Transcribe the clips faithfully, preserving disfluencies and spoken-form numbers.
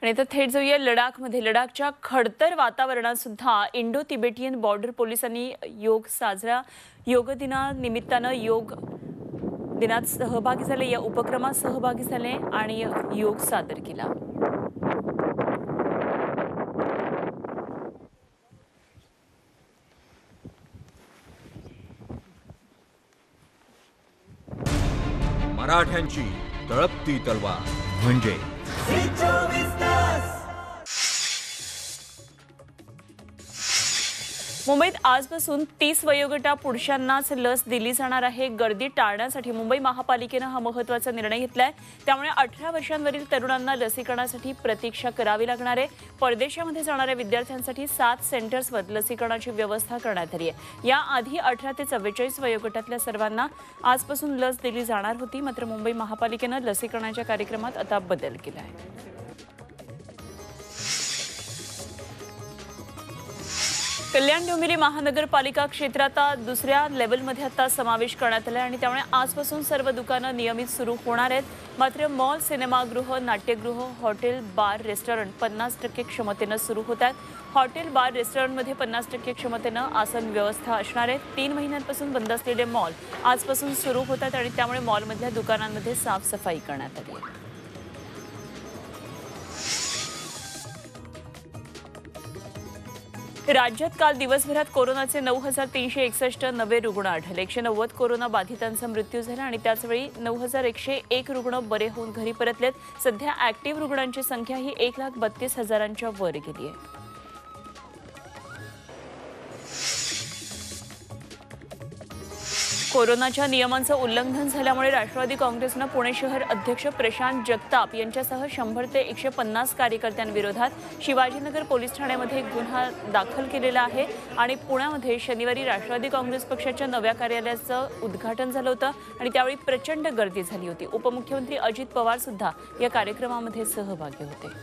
आणि आता थेट जाऊया लडाखमध्ये. लडाखच्या खडतर वातावरणात सुद्धा इंडो तिबेटियन बॉर्डर पोलिसांनी योग साजरा योग दिनानिमित्तानं योग दिनात सहभागी झाले, या उपक्रमात सहभागी झाले आणि योग सादर केला. मराठ्यांची तळपती तलवार म्हणजे मुंबईत आजपासून तीस वयोगटापुरुषांनाच लस दिली जाणार आहे. गर्दी टाळण्यासाठी मुंबई महापालिकेनं हा महत्त्वाचा निर्णय घेतलाय. त्यामुळे अठरा वर्षांवरील तरुणांना लसीकरणासाठी प्रतीक्षा करावी लागणार आहे. परदेशामध्ये जाणाऱ्या विद्यार्थ्यांसाठी सात सेंटर्सवर लसीकरणाची व्यवस्था करण्यात आली आहे. याआधी अठरा ते चव्वेचाळीस वयोगटातल्या सर्वांना आजपासून लस दिली जाणार होती. मात्र मुंबई महापालिकेनं लसीकरणाच्या कार्यक्रमात आता बदल केला आहे. कल्याण डोंबिवली महानगरपालिका क्षेत्रात दुसऱ्या लेवलमध्ये आता समावेश करण्यात आला आणि त्यामुळे आजपासून सर्व दुकानं नियमित सुरू होणार आहेत. मात्र मॉल, सिनेमागृह, नाट्यगृह, हॉटेल, बार, रेस्टॉरंट पन्नास टक्के क्षमतेनं सुरू होत आहेत. हॉटेल, बार, रेस्टॉरंटमध्ये पन्नास टक्के क्षमतेनं आसन व्यवस्था असणार आहे. तीन महिन्यांपासून बंद असलेले मॉल आजपासून सुरू होत आहेत आणि त्यामुळे मॉलमधल्या दुकानांमध्ये साफसफाई करण्यात आली आहे. राज्यात काल दिवसभरात कोरोनाचे नऊ हजार तीनशे एकसष्ट नवे रुग्ण आढळले. एकशे नव्वद कोरोना बाधितांचा मृत्यू झाला आणि त्याचवेळी नऊ हजार एकशे एक रुग्ण बरे होऊन घरी परतलेत. सध्या ऍक्टिव्ह रुग्णांची संख्या ही एक लाख बत्तीस हजारांच्या वर गेली आहे. कोरोनाच्या नियमांचं उल्लंघन झाल्यामुळे राष्ट्रवादी काँग्रेसनं पुणे शहर अध्यक्ष प्रशांत जगताप यांच्यासह शंभर ते एकशे पन्नास कार्यकर्त्यांविरोधात शिवाजीनगर पोलीस ठाण्यामध्ये गुन्हा दाखल केलेला आहे. आणि पुण्यामध्ये शनिवारी राष्ट्रवादी काँग्रेस पक्षाच्या नव्या कार्यालयाचं उद्घाटन झालं होतं आणि त्यावेळी प्रचंड गर्दी झाली होती. उपमुख्यमंत्री अजित पवार सुद्धा या कार्यक्रमामध्ये सहभागी होते.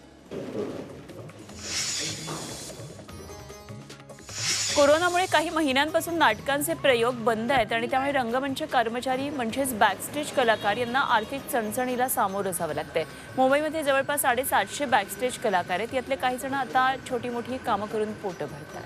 कोरोनामुळे काही महिन्यांपासून नाटकांचे प्रयोग बंद आहेत आणि त्यामुळे रंगमंच कर्मचारी म्हणजेच बॅकस्टेज कलाकार यांना आर्थिक चणचणीला सामोरं जावं लागतंय. मुंबईमध्ये जवळपास साडेसातशे बॅकस्टेज कलाकार आहेत. यातले काही जण आता छोटी मोठी कामं करून पोटं भरतात.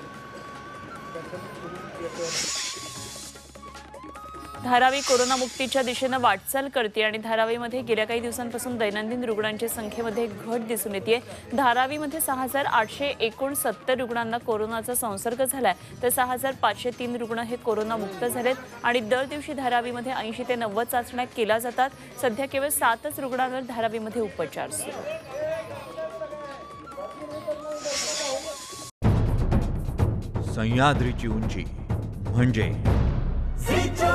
धारावी कोरोनामुक्तीच्या दिशेनं वाटचाल करते आणि धारावीमध्ये गेल्या काही दिवसांपासून दैनंदिन रुग्णांच्या संख्येमध्ये घट दिसून येते. धारावीमध्ये सहा हजार आठशे एकोणसत्तर रुग्णांना कोरोनाचा संसर्ग झालाय, तर सहा हजार पाचशे तीन रुग्ण हे कोरोनामुक्त झालेत आणि दर दिवशी धारावीमध्ये ऐंशी ते नव्वद चाचण्या केल्या जातात. सध्या केवळ सातच रुग्णांवर धारावीमध्ये उपचार सुरू. सह्याद्रीची उंची म्हणजे